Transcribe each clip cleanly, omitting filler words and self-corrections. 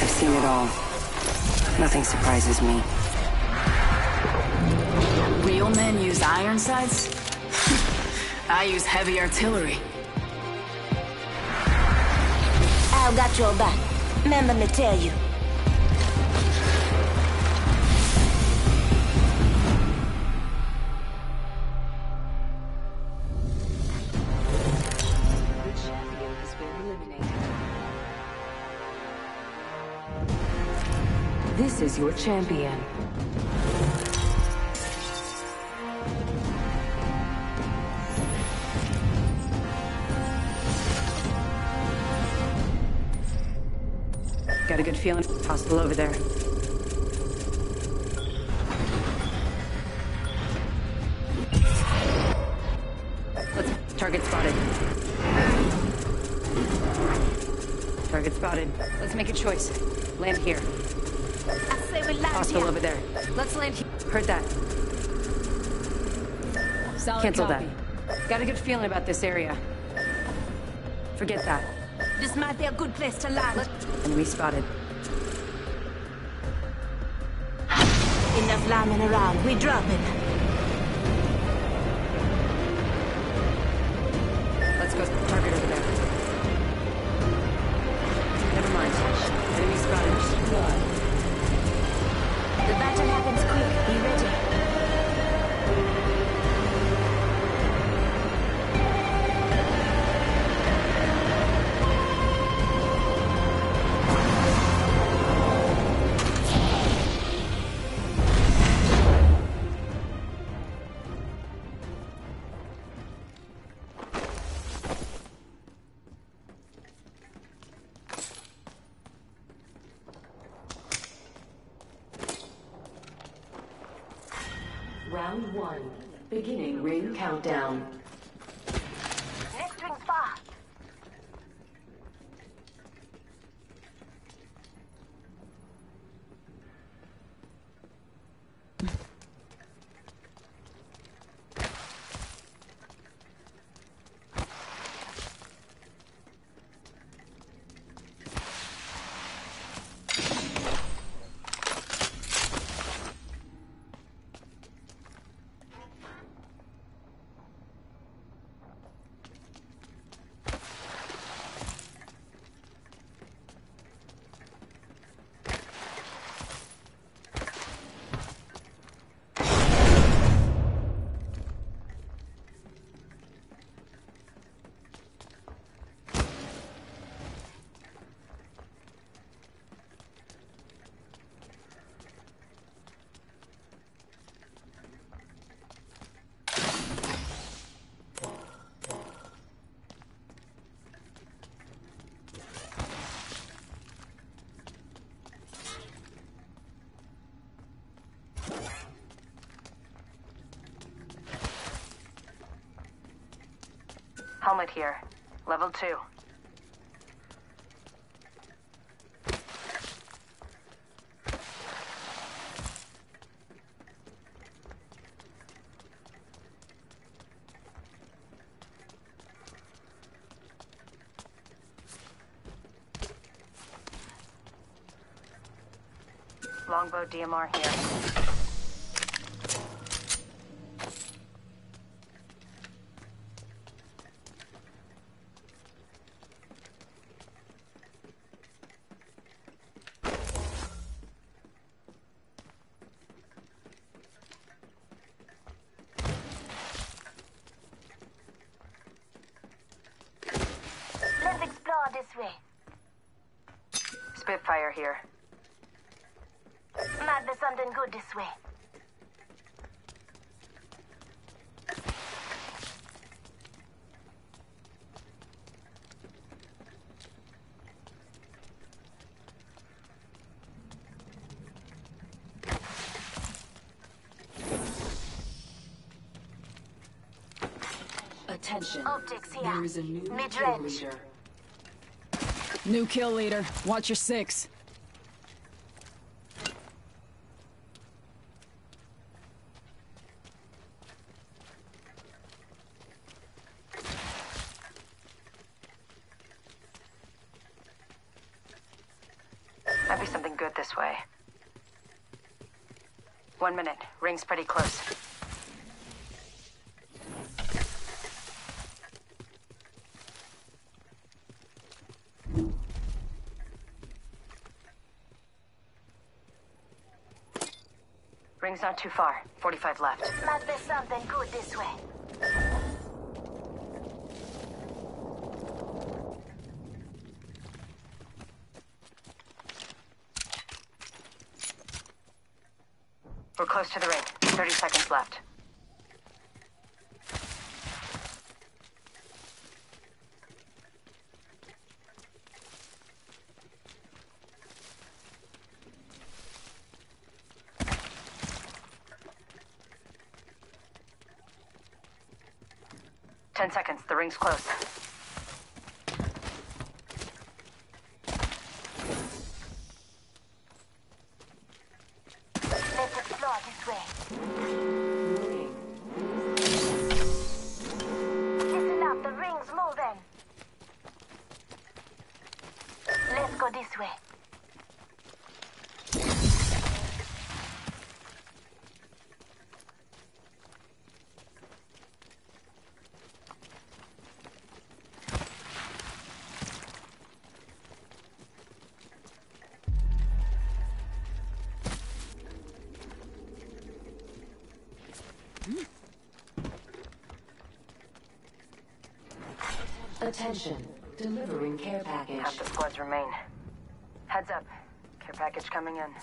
I've seen it all. Nothing surprises me. Real men use iron sights? I use heavy artillery. Al got your back. Remember me tell you. The champion has been eliminated. This is your champion. Got a good feeling. Hostile over there. Let's target spotted. Target spotted. Let's make a choice. Land here. I say we land Hostile here. over there. Let's land here. Heard that. Solid Cancel copy. that. Got a good feeling about this area. Forget that. This might be a good place to land. Enemy spotted. Enough lambing around. We dropping. Let's go target over there. Never mind. Enemy spotted. The battle happens quick. Be ready. Round 1. Beginning ring countdown. Next ring fast. Helmet here. Level 2. Longbow DMR here. Let's explore this way. Spitfire here. Might be something good this way. Attention. Optics here. There is a new kill Mid-range. leader. New kill leader. Watch your 6. I'm be something good this way. 1 minute. Ring's pretty close. Ring's not too far. 45 left. Might be something good this way. We're close to the ring. 30 seconds left. Ten seconds. The ring's close. Let's explore this way. Listen up, the ring's moving. Let's go this way. Attention. Delivering care package. Half the squads remain. Heads up. Care package coming in.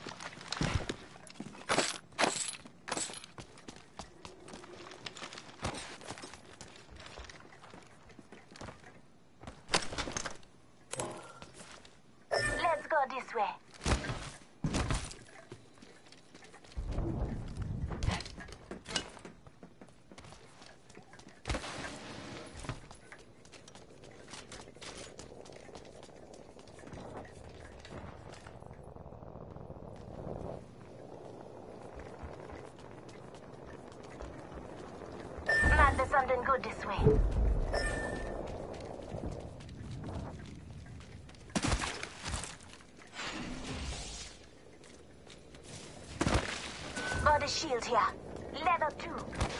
Let's go this way. Might be something good this way. Body shield here. Leather too.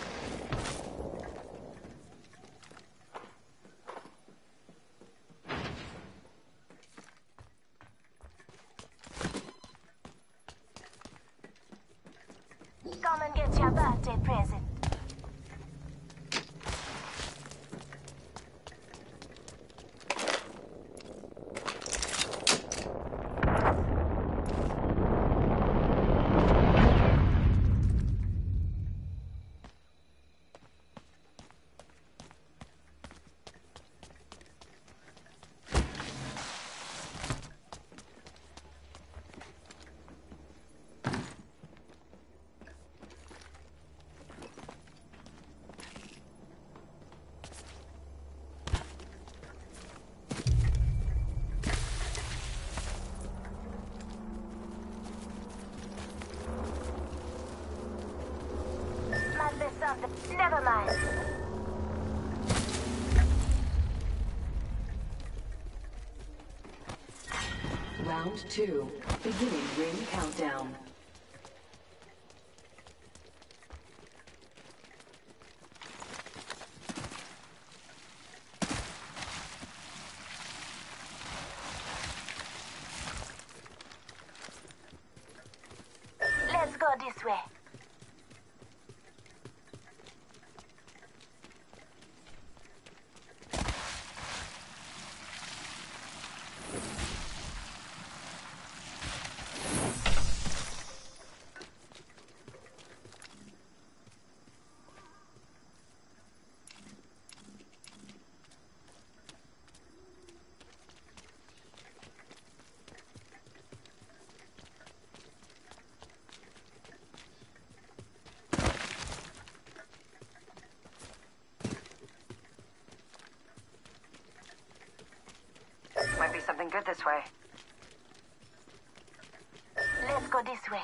Come and get your birthday present. Might be something. Never mind. Round 2. Beginning ring countdown. Let's go this way. Might be something good this way. Let's go this way.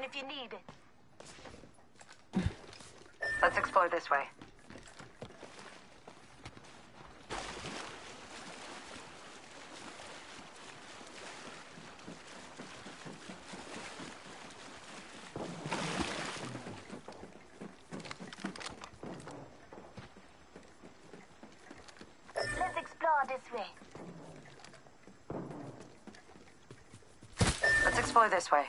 if you need it. Let's explore this way. Let's explore this way. Let's explore this way.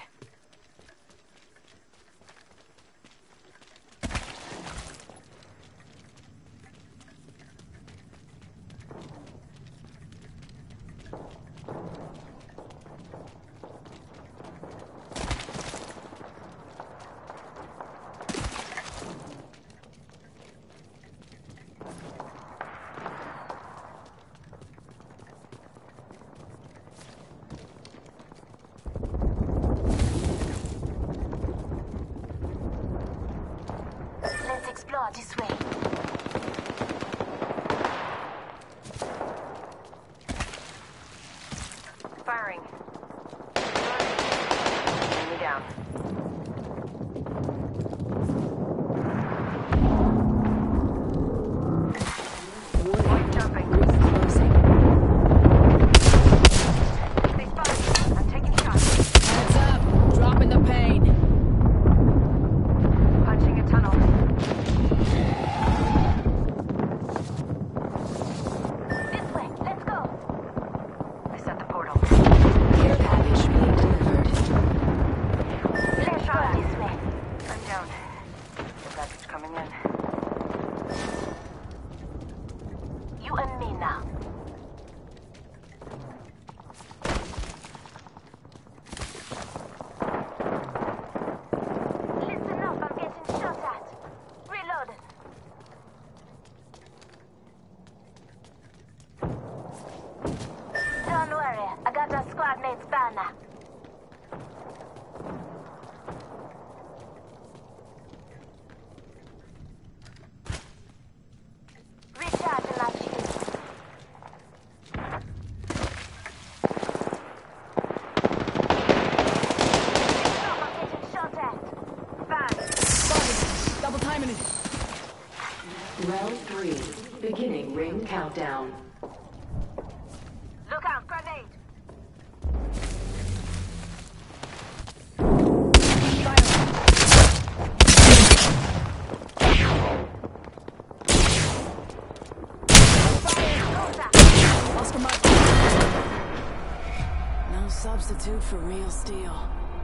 Let's explore this way. Firing. Enemy down. Point jumping. Closing. They spotted me. I'm taking shots. Heads up. Dropping the pain. Punching a tunnel. This way. Let's go. I set the portal. Care package being delivered. Let's go this way. I'm down. The package coming in. You and me now. Listen up, I'm getting shot at. Reloaded. Don't worry, I got our squad mate's banner. Recharging my shield. Stop, I'm getting shot at. Fast. Spotted. Double timing it. Round 3. Beginning ring countdown. Look out, grenade. Oscar Mike. No substitute for real steel.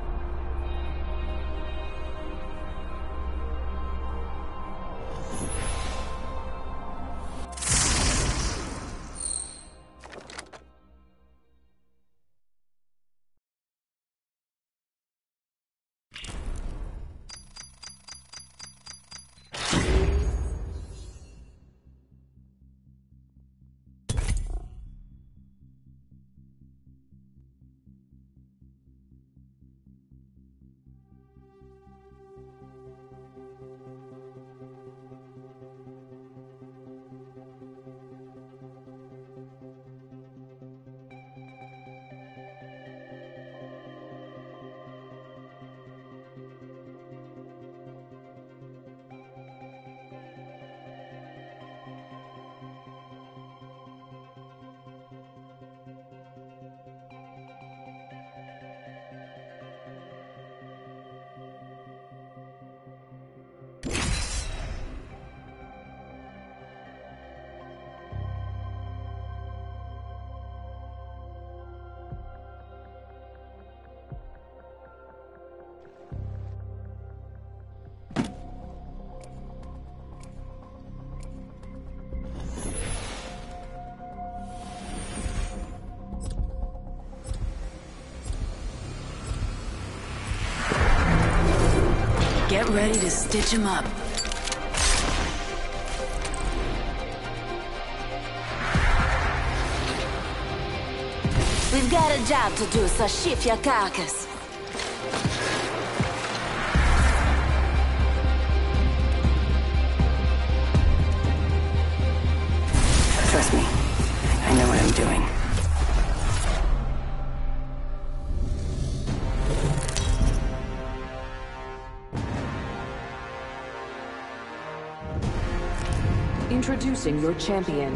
Get ready to stitch him up. We've got a job to do, so shift your carcass. Trust me. I know what I'm doing. Introducing your champion.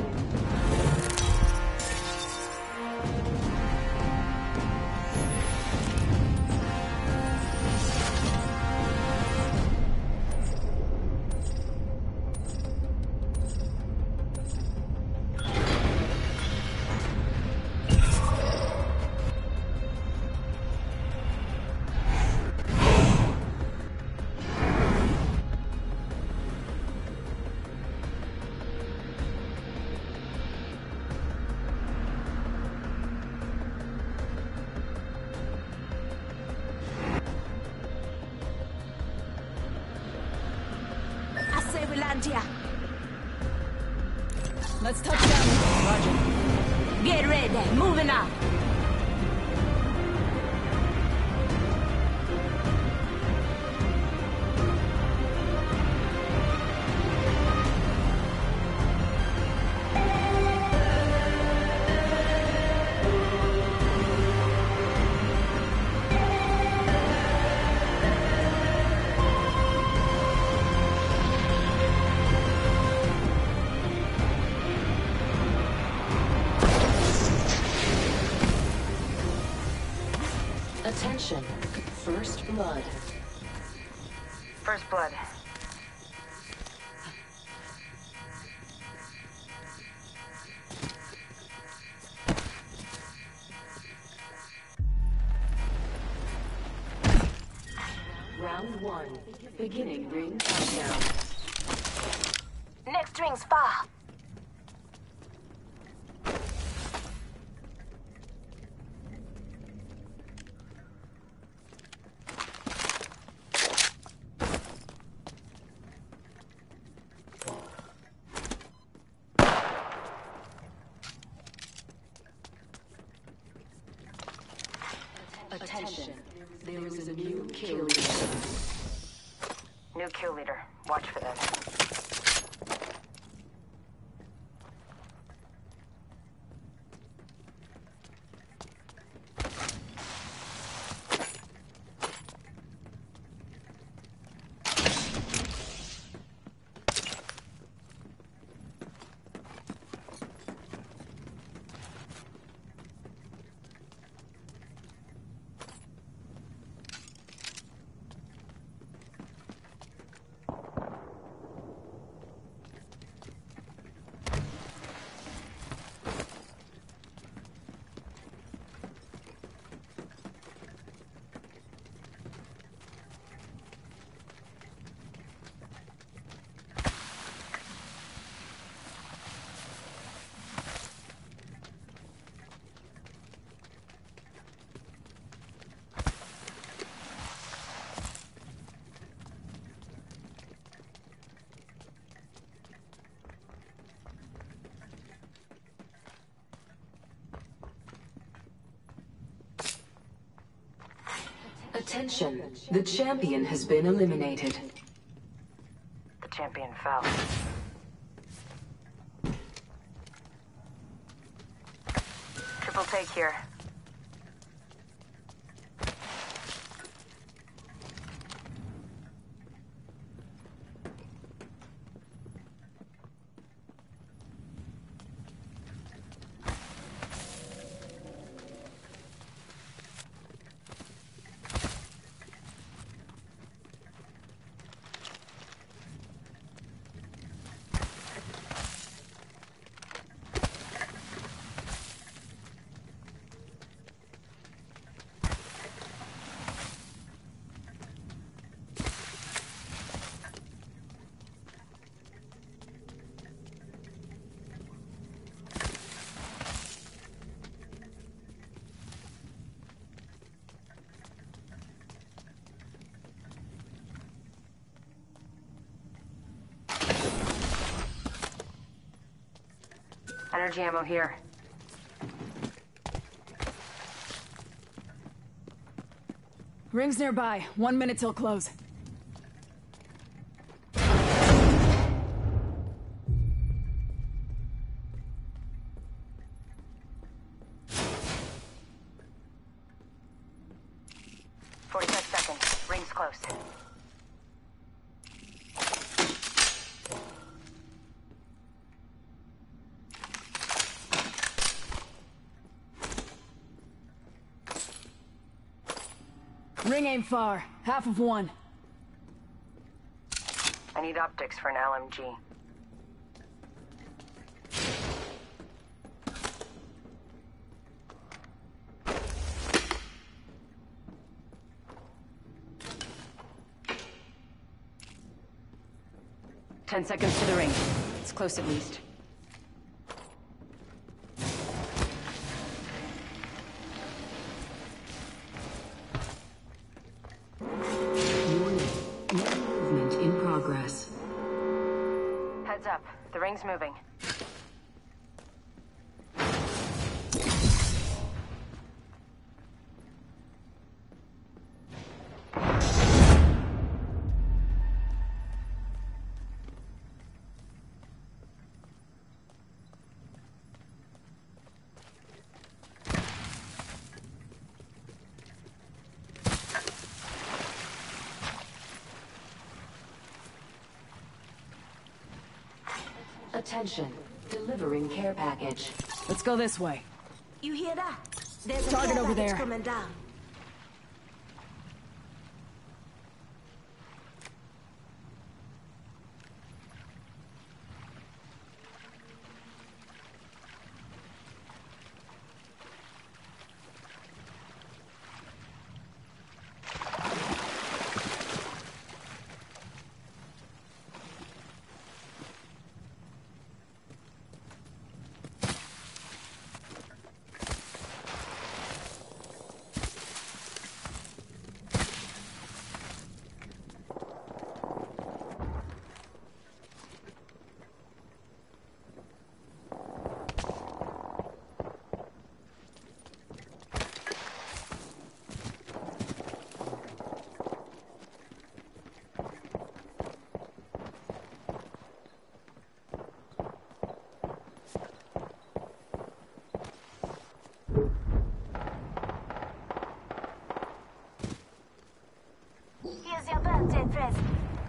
I say we land here. Let's touch down. Roger. Get ready. Moving out. Attention. First blood. First blood. Round 1. Beginning ring countdown. Next ring's far. Attention. There is a new kill leader. New kill leader. Watch for them. Attention. The champion has been eliminated. The champion fell. Triple take here. Energy ammo here. Ring's nearby. 1 minute till close. Ring's close. Ring ain't far. Half of one. I need optics for an LMG. Ten seconds to the ring. It's close at least. Movement in progress. Heads up. The ring's moving. Attention. Delivering care package. Let's go this way. You hear that? There's a Target care over package there. coming down. Here's your birthday present.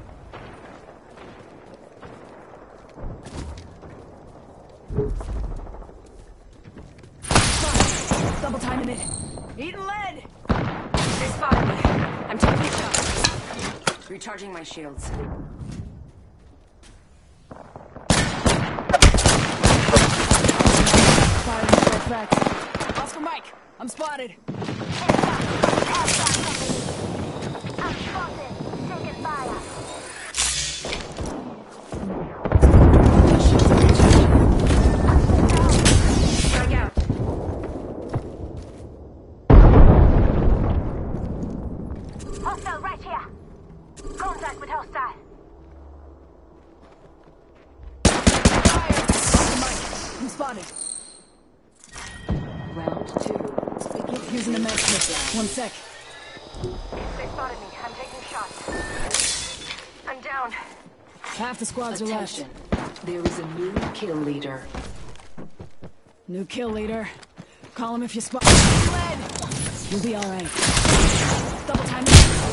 Double timing it. Eating lead! They spotted me. I'm taking a shot. Recharging my shields. Firing straight back. Oscar Mike, I'm spotted. I'm spotted. Taking fire. Strike out. Hostile right here. Contact with hostile. Oscar Mike, I'm spotted. Round 2. Begin. Using the med kit. 1 sec. They spotted me. I'm taking shots. I'm down. Half the squads are left. Attention. There is a new kill leader. New kill leader. Call him if you spot. Lead! You'll be alright. Double timing.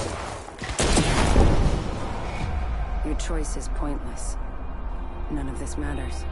Your choice is pointless. None of this matters.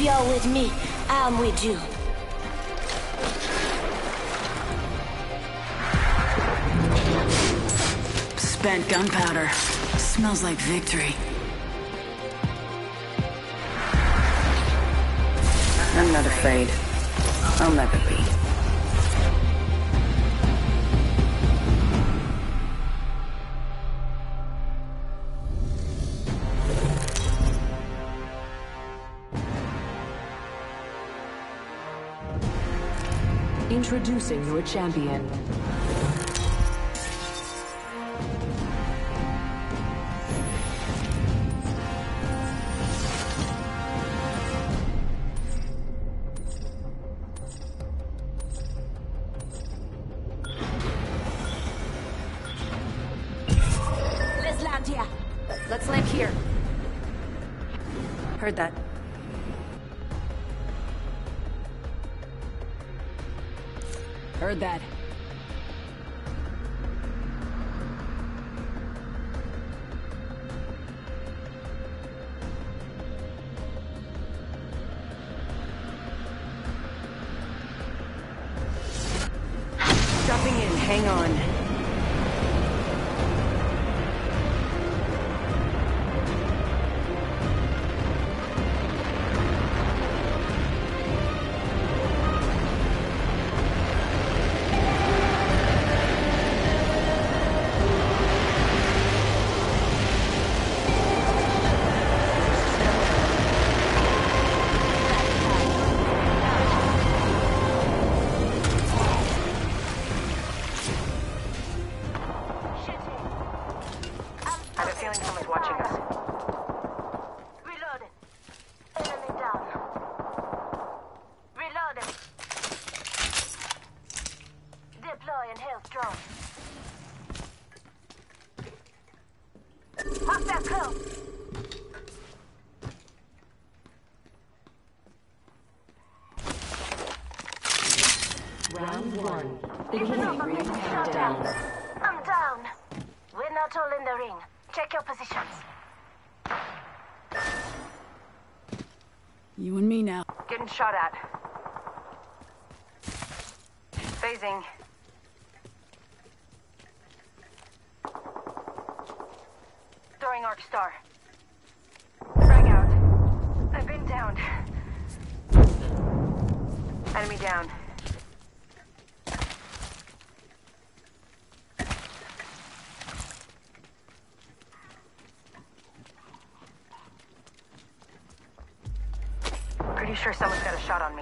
you're with me, I'm with you. Spent gunpowder. Smells like victory. I'm not afraid. I'll never be. Introducing your champion. Let's land here. Let's land here. Heard that. Heard that. Dropping in, hang on. I have a feeling someone's watching us. Reloading. Enemy down. Reloading. Deploying health drone. Hostile close. Round one. Beginning ring countdown. I'm down. We're not all in the ring. Check your positions. You and me now. Getting shot at. Phasing. Throwing Arc Star. Frag out. I've been downed. Enemy down. Pretty sure someone's got a shot on me.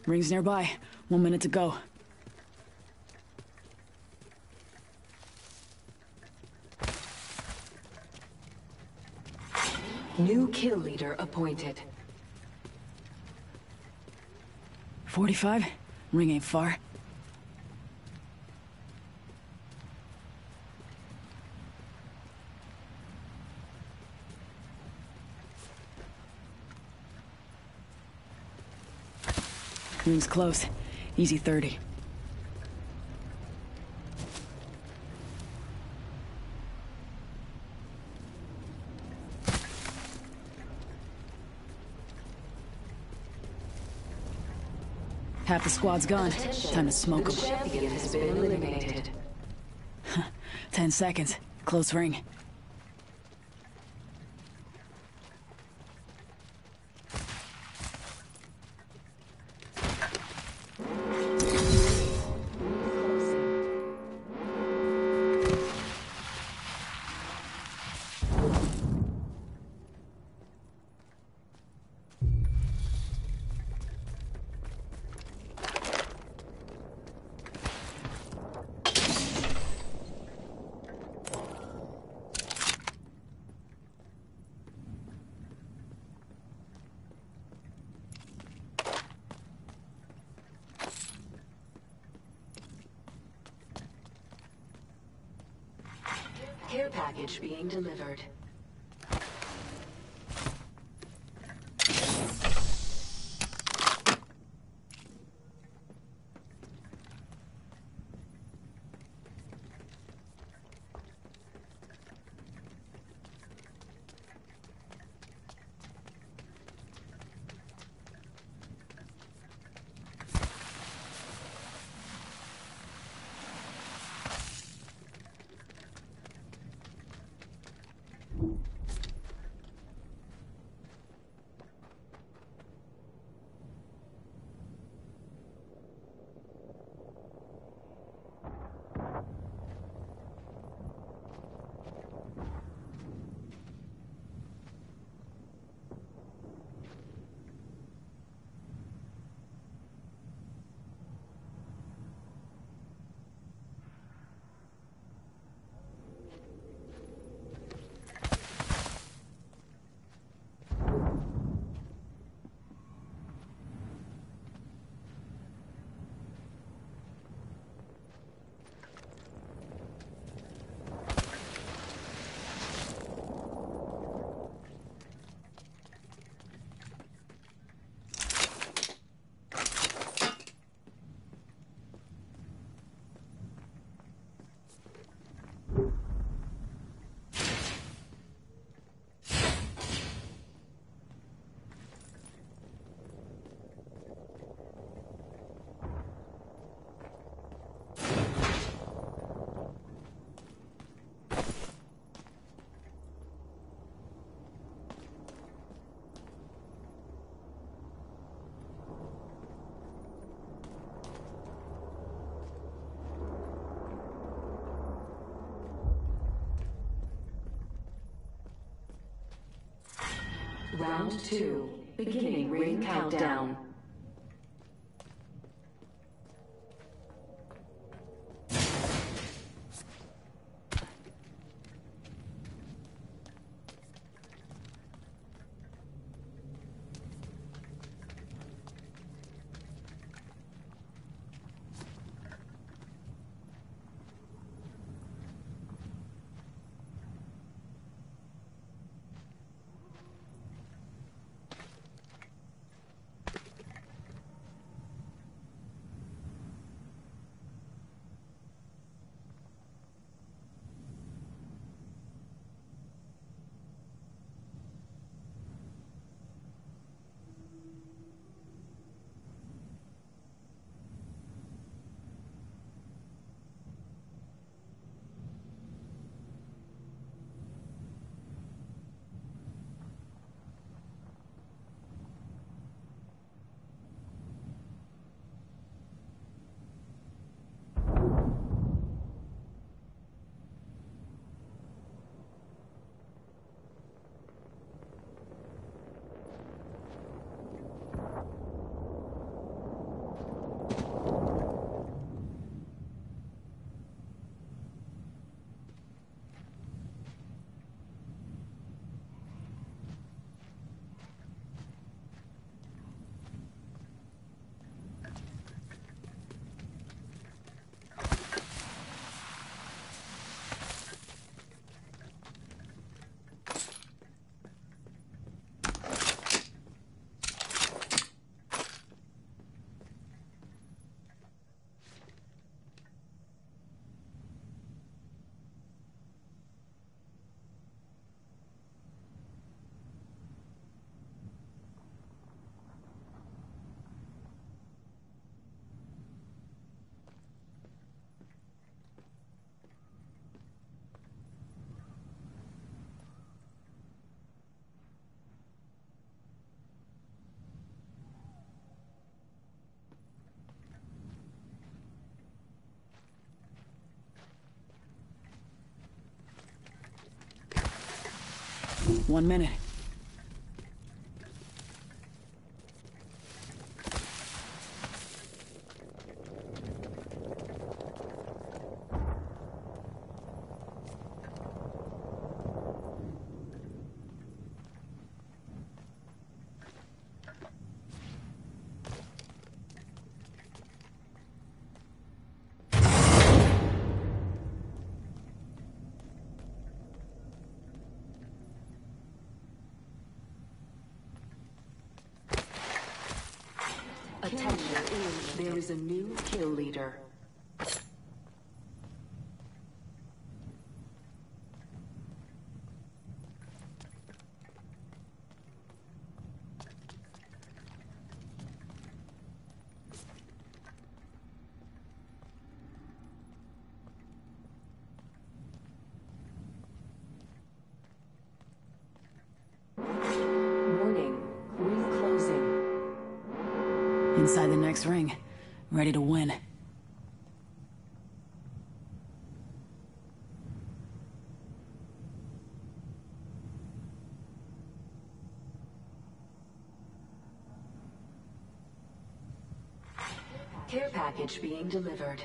Ring's nearby. 1 minute to go. New kill leader appointed. 45? Ring ain't far. Ring's close. Easy 30. Half the squad's gone. Time to smoke The 'em. champion has been eliminated. 10 seconds. Close ring. Care package being delivered. Round 2. Beginning ring countdown. 1 minute. Attention, there is a new kill leader. Warning, ring closing. Inside the next ring. Ready to win. Care package being delivered.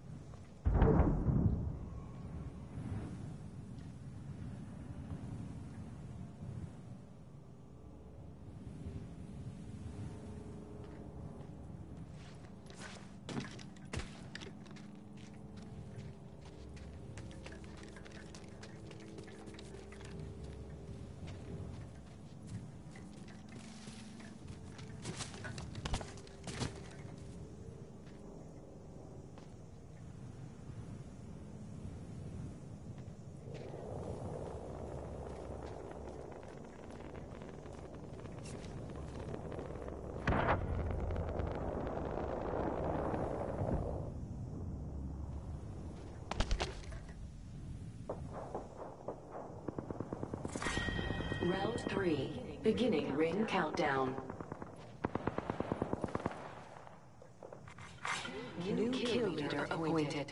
Round 3, beginning ring countdown. New kill leader appointed.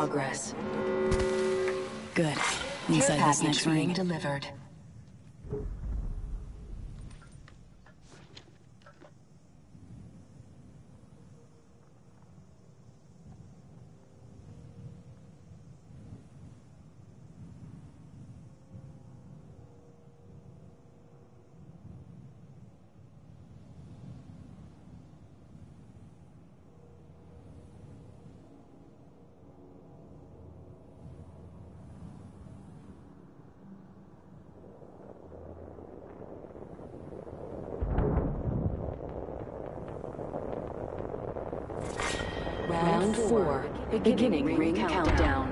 progress. Good. Care Inside this package next being ring. delivered. Round 4. Beginning ring countdown.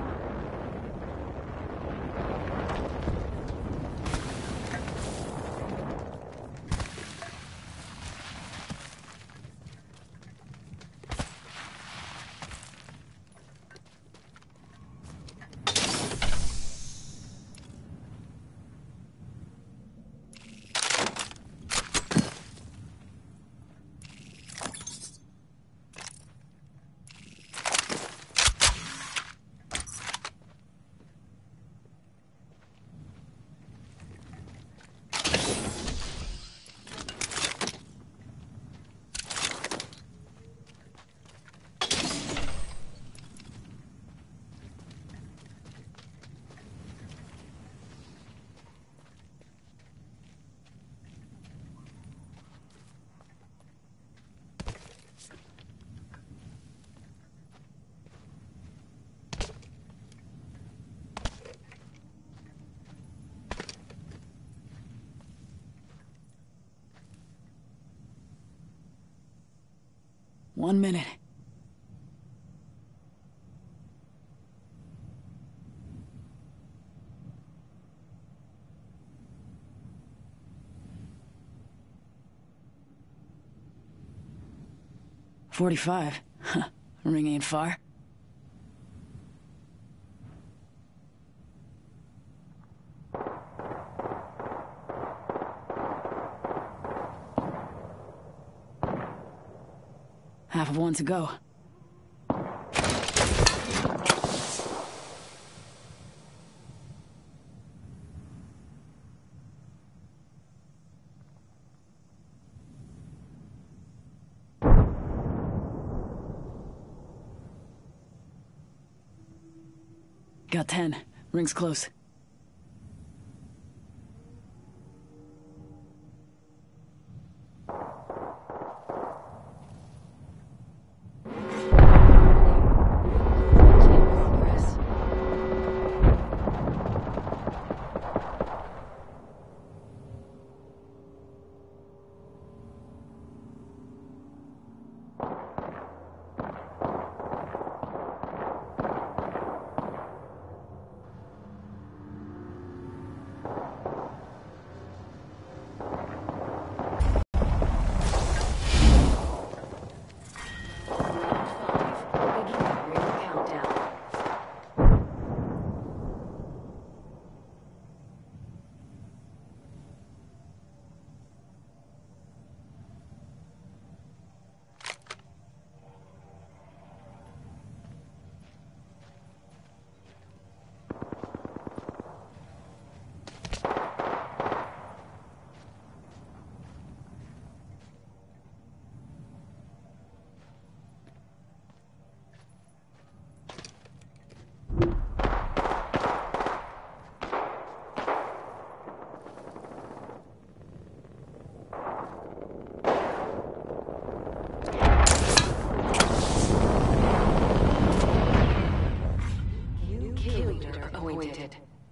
One minute. $45. Huh. Ring ain't far. Half of one to go. Got 10. Ring's close. Appointed.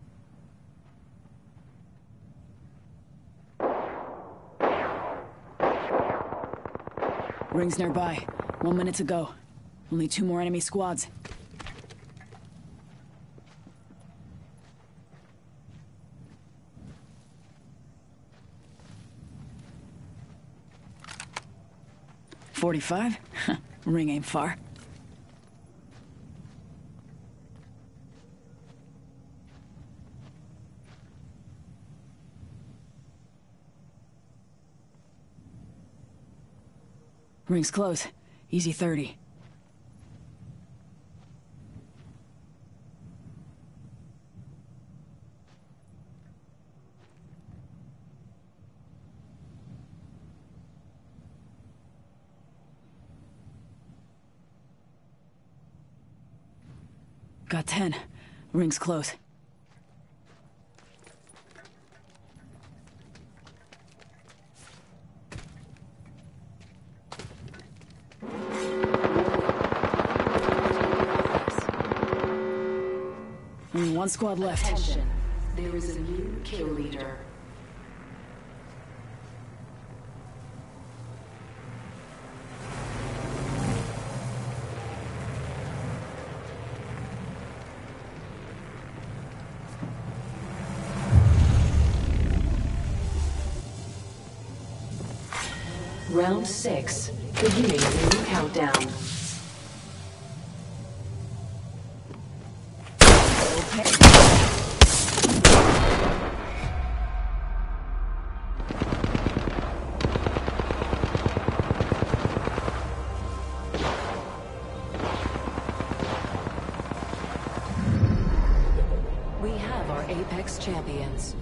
Ring's nearby. 1 minute to go. Only 2 more enemy squads. $45? Ring ain't far. Ring's close. Easy 30. Got 10. Ring's close. Only one squad left. Attention. There is a new kill leader. Round 6, beginning the new countdown. We have our Apex champions.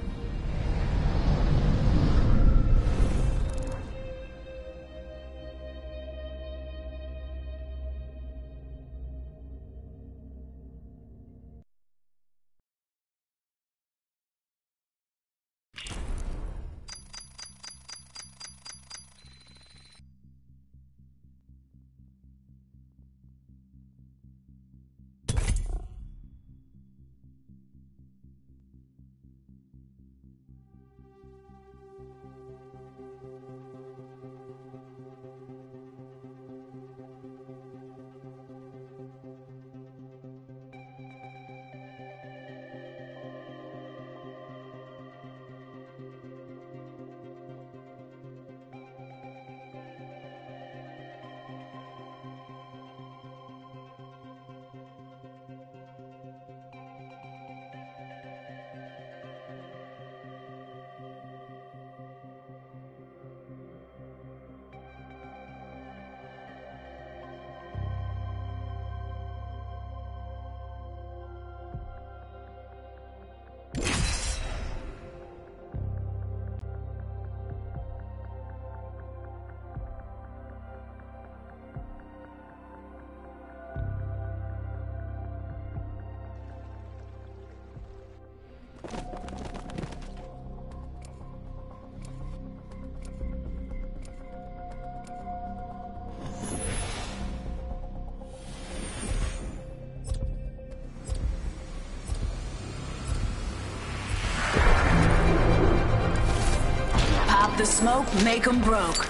Pop the smoke, make 'em broke.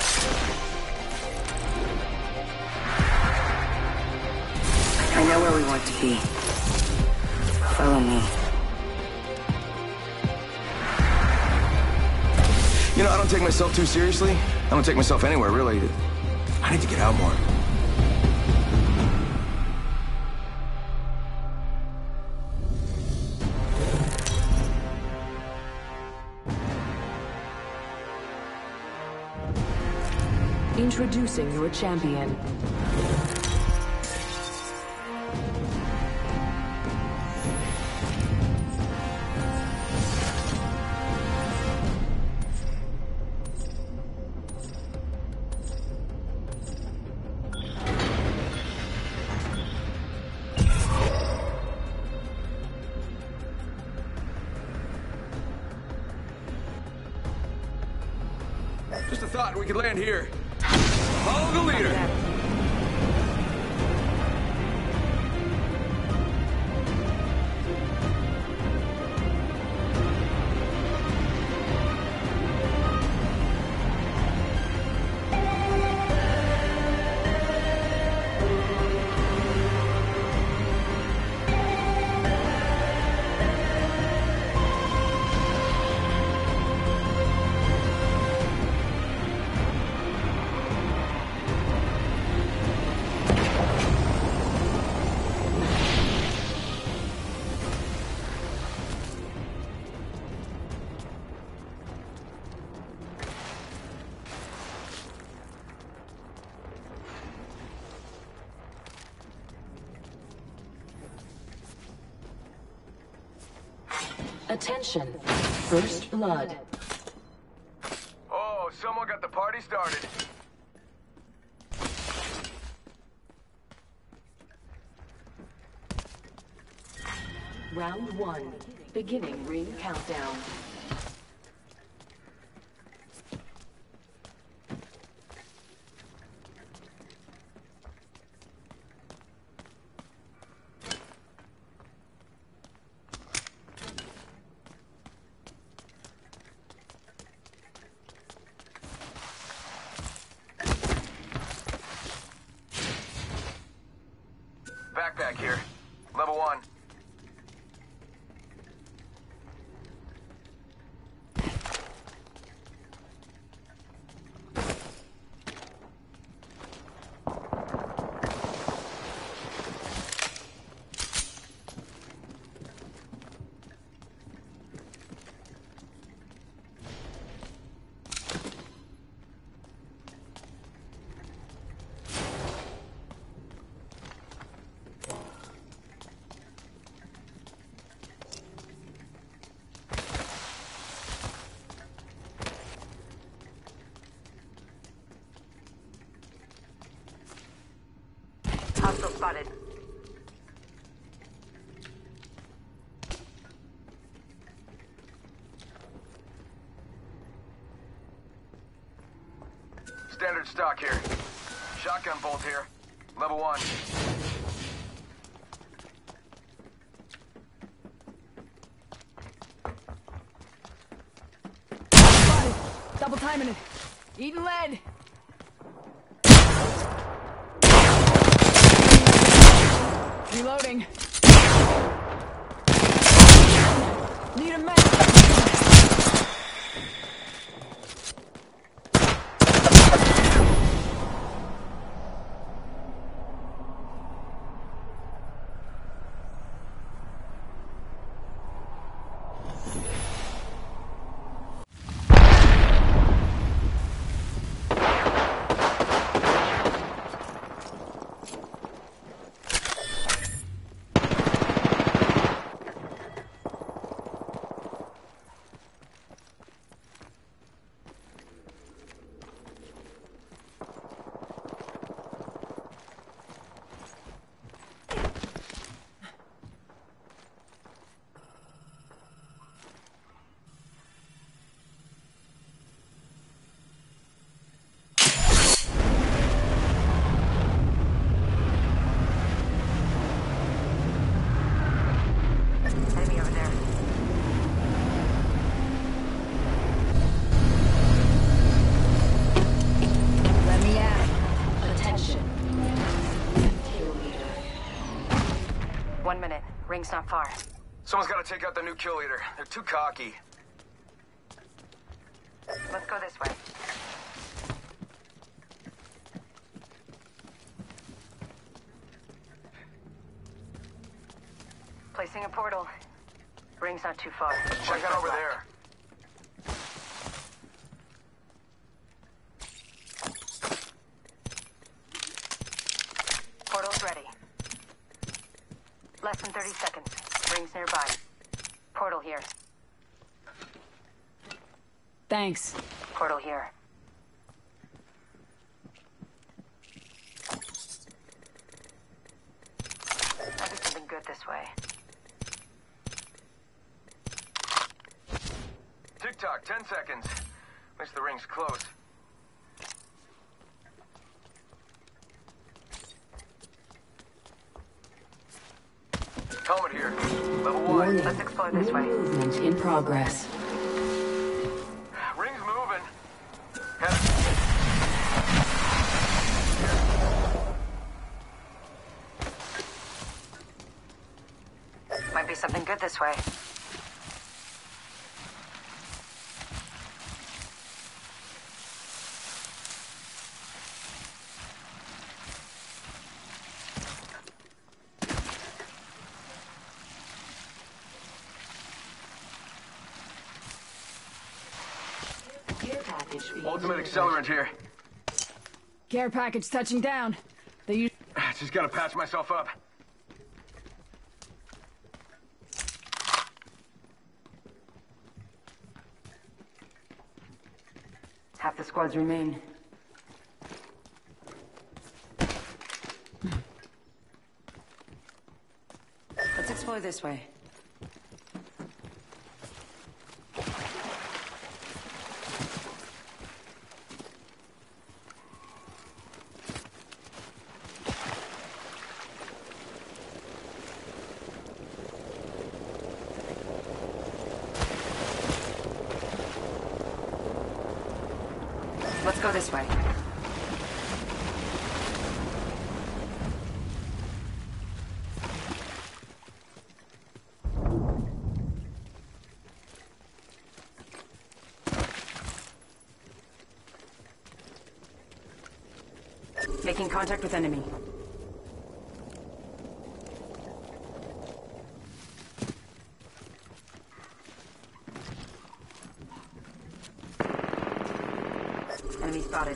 I know where we want to be. Follow me. You know, I don't take myself too seriously. I don't take myself anywhere, really. I need to get out more. Introducing your champion. Just a thought, we could land here. Follow the leader. Attention. First blood. Oh, someone got the party started. Round 1. Beginning ring countdown. Backpack here. Level 1. Hostile spotted. Standard stock here. Shotgun bolt here. Level 1. Spotted. Double timing it. Eating lead. Reloading. Need a med. Enemy over there. Let me at. Attention. 1 minute. Ring's not far. Someone's got to take out the new kill leader. They're too cocky. Let's go this way. Placing a portal. Ring's not too far. Check out over there. Portal's ready. Less than 30 seconds. Ring's nearby. Portal here. Thanks. Portal here. I'll do something good this way. Tick-tock, 10 seconds. At least the ring's close. Helmet here. Level 1. Warning. Let's explore this way. Movement in progress. Ring's moving. Head. Might be something good this way. Care package being Ultimate delivered. accelerant here. Care package touching down. They use. Just gotta patch myself up. Half the squads remain. Let's explore this way. Let's go this way. Making contact with enemy. Enemy spotted.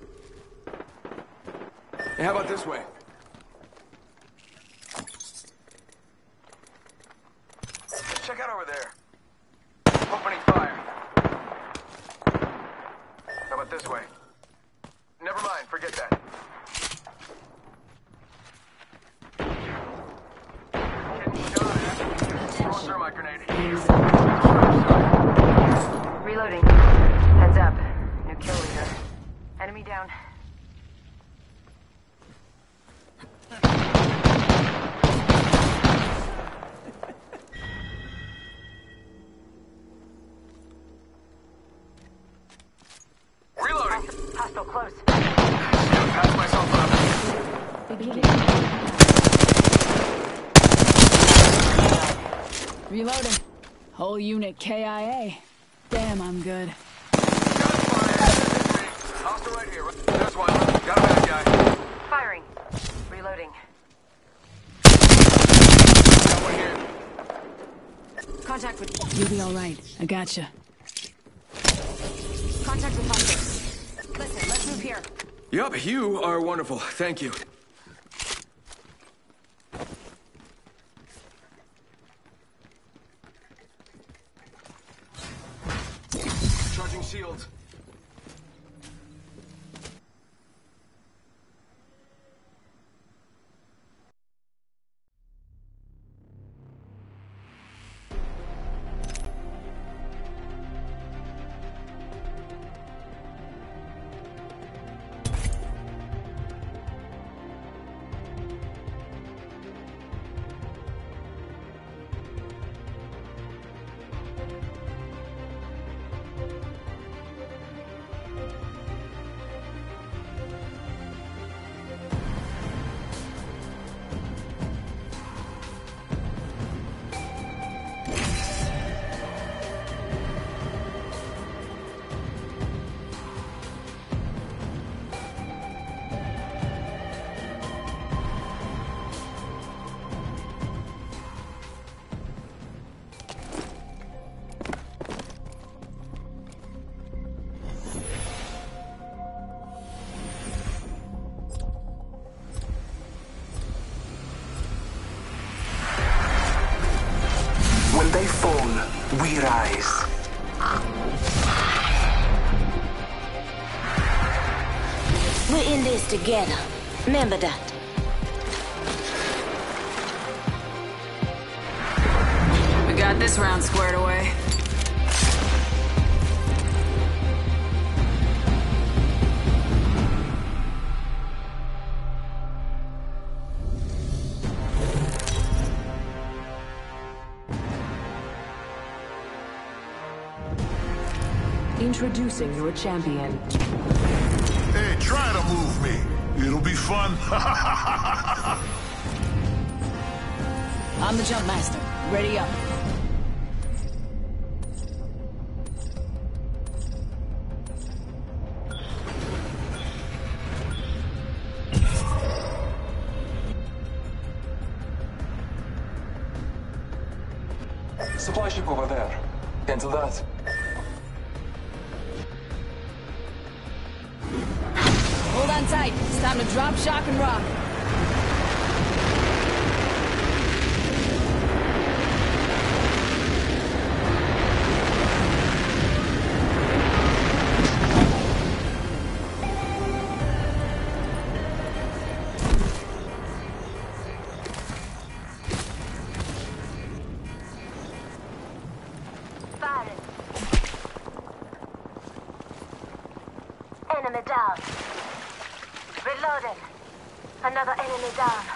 Hey, how about this way? Check out over there. Opening fire. How about this way? Never mind, forget that. Thermite grenade. Reloading. Heads up. New kill leader. Enemy down. Reloading. Hostile close. Patch myself up. Reloading. Whole unit KIA. Damn, I'm good. Hostile right here. There's one. Got a bad guy. Firing. Reloading. Got one here. Contact with... You'll be alright. I gotcha. Contact with hostiles. Listen, let's move here. Yup, you are wonderful. Thank you. Charging shields. When they fall, we rise. We're in this together. Remember that. We got this round squared away. Introducing your champion. Hey, try to move me. It'll be fun. I'm the jump master. Ready up. Supply ship over there. Cancel that. Hold on tight. It's time to drop, shock, and rock. Firing. Enemy down. Reloading. Another enemy down.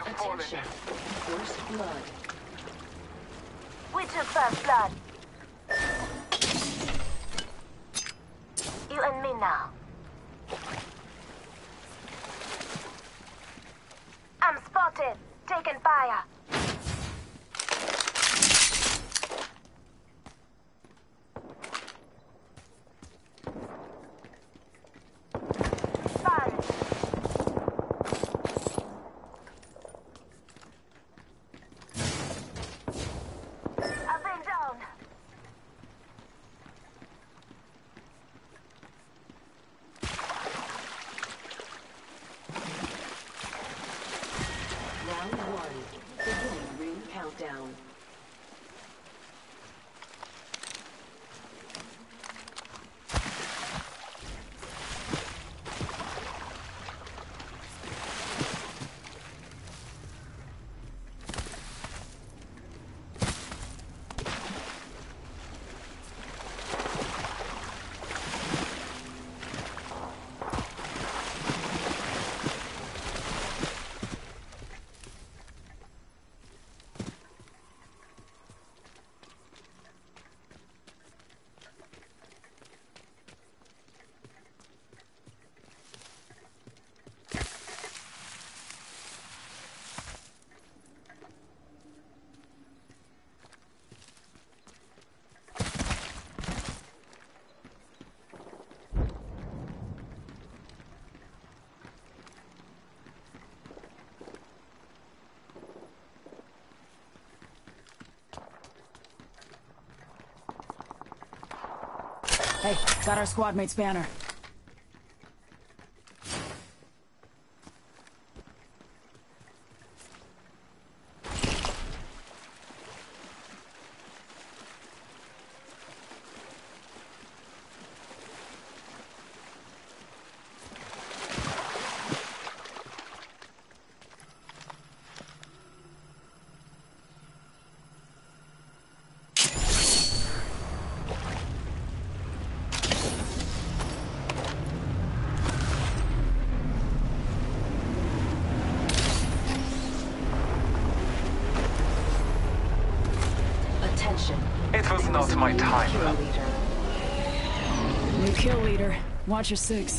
Attention. First blood. We took first blood. You and me now. I'm spotted. Taking fire. Fire. I've been down. Round 1. Beginning ring countdown. Hey, got our squad mate's banner. Attention. It was not my time. Kill leader. New kill leader. Watch your 6.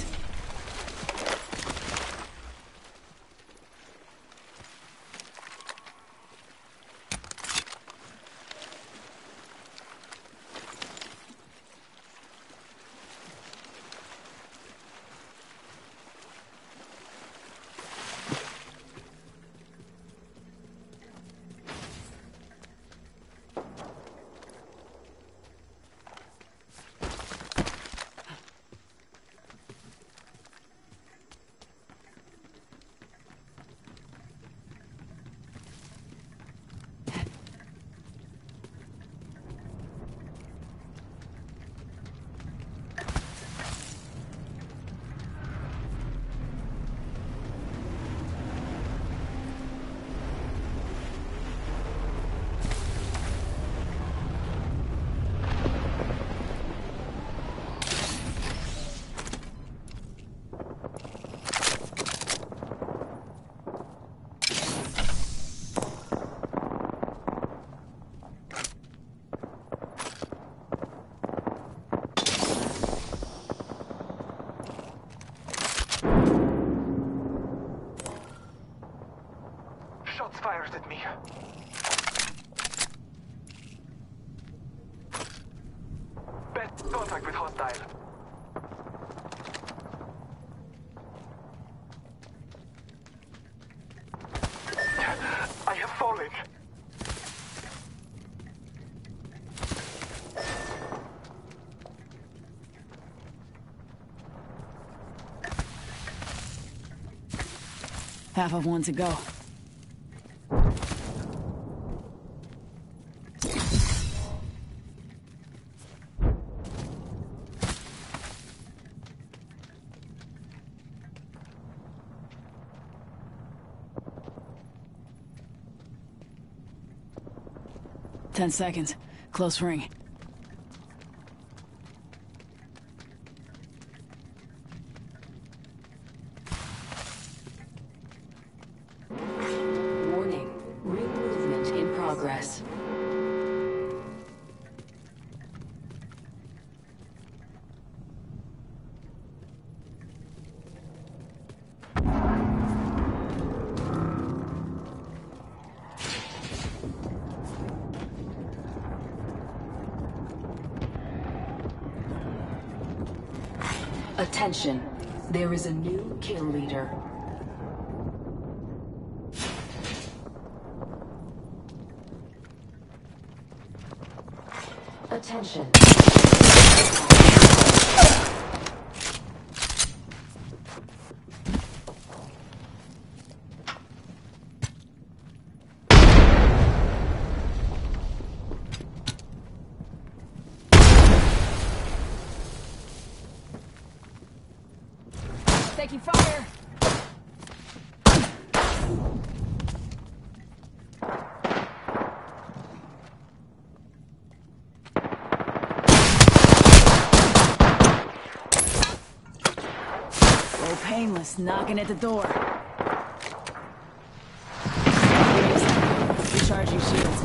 Shots fired at me. Bad contact with hostile. I have fallen. Half of 1 to go. Ten seconds. Close ring. progress. Attention, there is a new kill leader. Attention. Taking fire! Oh, painless, knocking at the door. Recharging shields.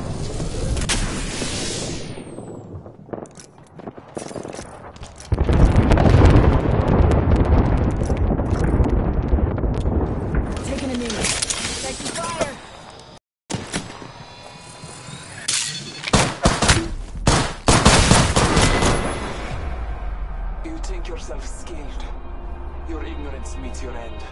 You think yourself scared? Your ignorance meets your end.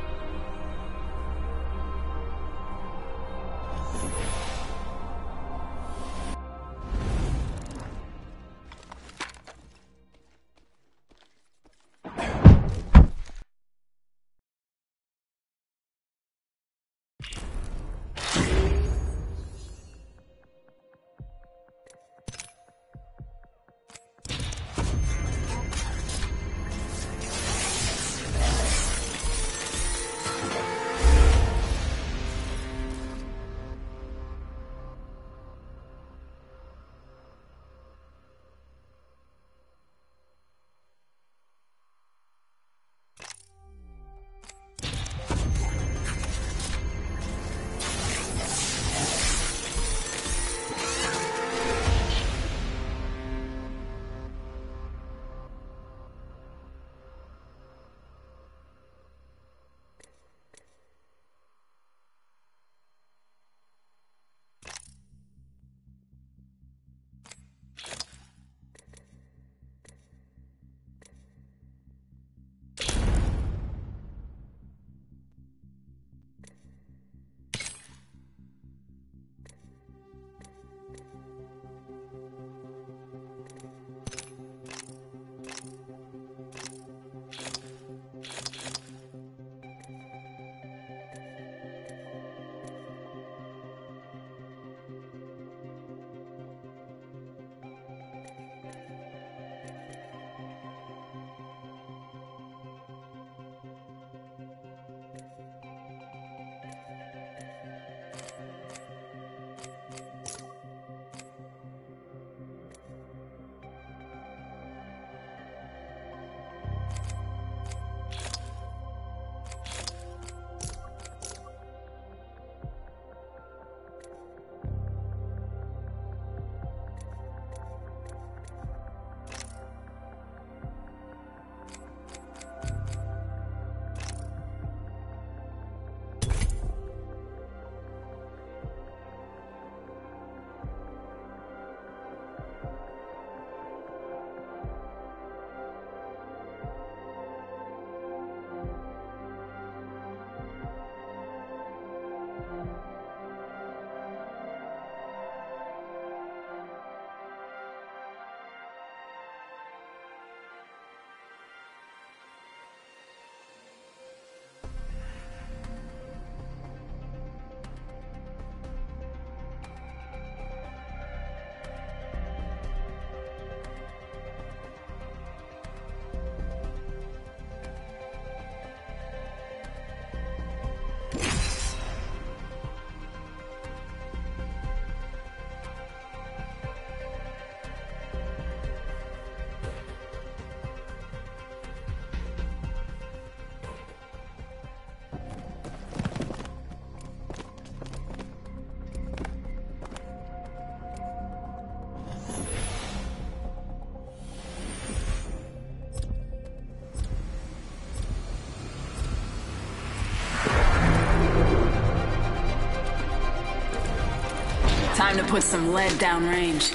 Time to put some lead downrange.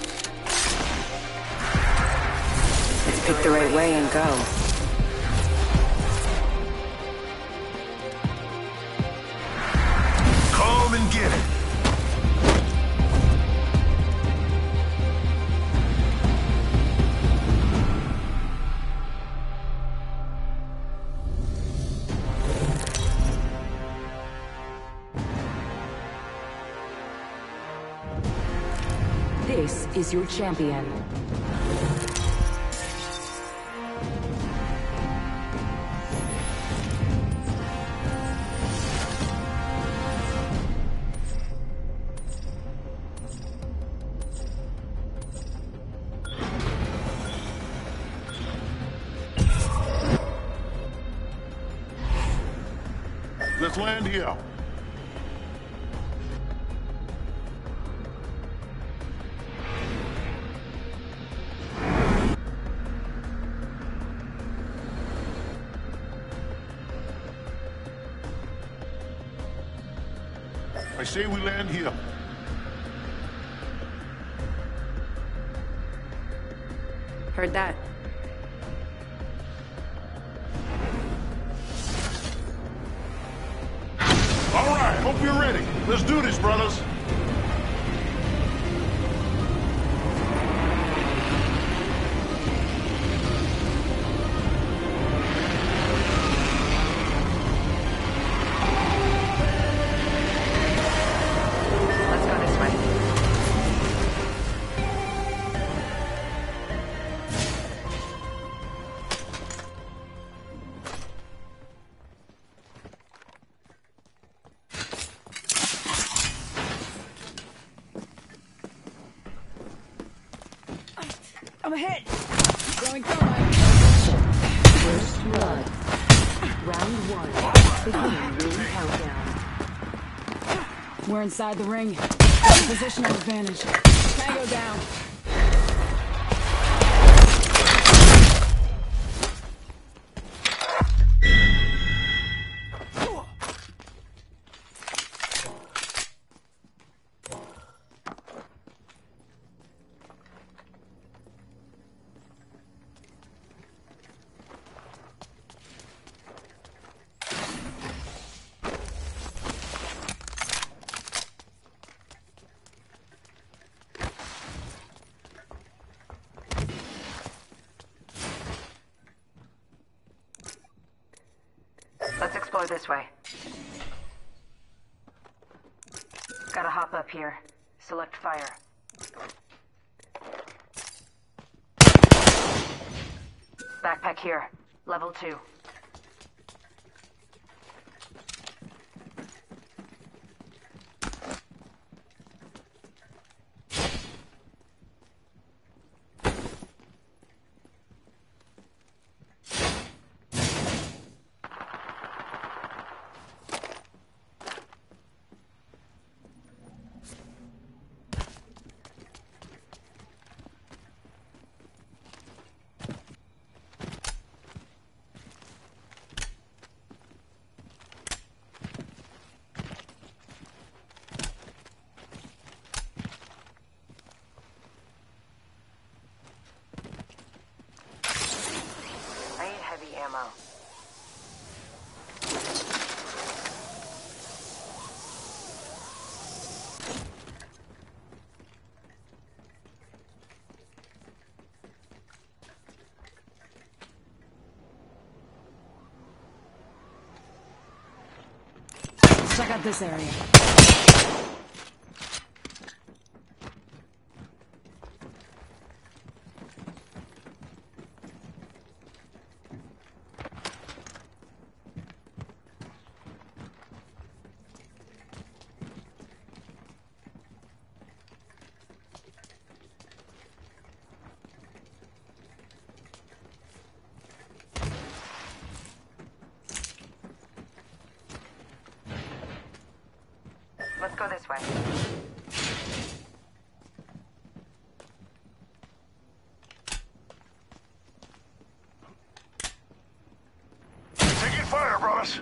Let's pick the right way and go. Come and get it. This is your champion. Let's land here. I say we land here. Heard that. All right, hope you're ready. Let's do this, brothers. Let's go this way. I'm hit! Going thermite. First blood. Round 1. Beginning ring countdown. We're inside the ring. Positional advantage. Tango down. Let's explore this way. Gotta hop up here. Select fire. Backpack here. Level 2. I need heavy ammo. Check out this area. Let's go this way. Taking fire, brothers.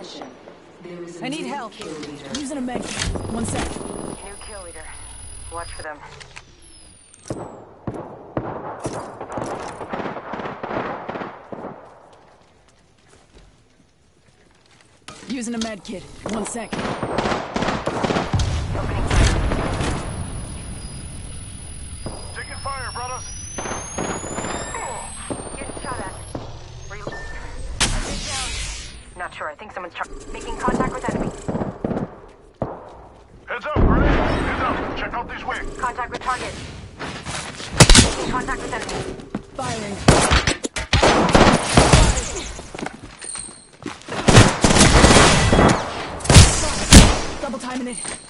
Attention. There is a I need new help. kill leader. Using a med kit. 1 sec. New kill leader. Watch for them. Using a med kit. 1 sec. Opening fire. Taking fire, brothers. Getting shot at. Get down. Not sure. I think someone's making contact with enemy. Heads up, grenade. Heads up. Check out these wings. Contact with target. Contact with enemy. Firing. Double timing it.